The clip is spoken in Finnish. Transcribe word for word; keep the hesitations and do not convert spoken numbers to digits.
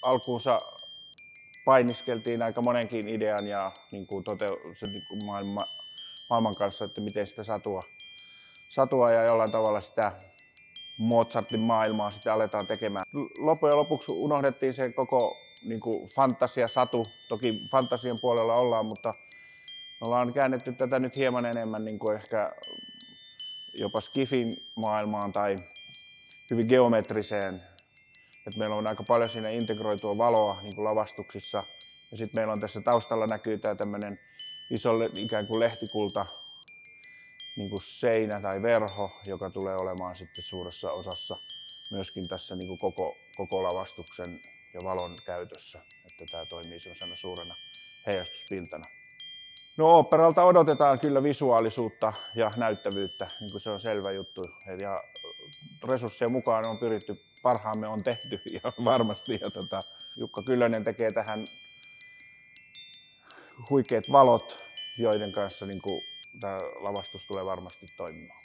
alkuunsa painiskeltiin aika monenkin idean ja niin kuin tote- se, niin kuin maailma, maailman kanssa, että miten sitä satua, satua ja jollain tavalla sitä Mozartin maailmaa sitten aletaan tekemään. Loppujen lopuksi unohdettiin se koko niin kuin fantasia-satu. Toki fantasian puolella ollaan, mutta me ollaan käännetty tätä nyt hieman enemmän niin kuin ehkä jopa skifin maailmaan tai hyvin geometriseen. Et meillä on aika paljon siinä integroitua valoa niin kuin lavastuksissa. Ja sitten meillä on tässä taustalla näkyy tämä tämmöinen iso ikään kuin lehtikulta niin kuin seinä tai verho, joka tulee olemaan sitten suuressa osassa myöskin tässä niin kuin koko, koko lavastuksen ja valon käytössä, että tämä toimii sellaisena suurena heijastuspintana. No oopperalta odotetaan kyllä visuaalisuutta ja näyttävyyttä, niin kuin se on selvä juttu. Ja resursseja mukaan on pyritty, parhaamme on tehty ja varmasti. Ja tota, Jukka Kyllönen tekee tähän huikeat valot, joiden kanssa niin kuin tämä lavastus tulee varmasti toimimaan.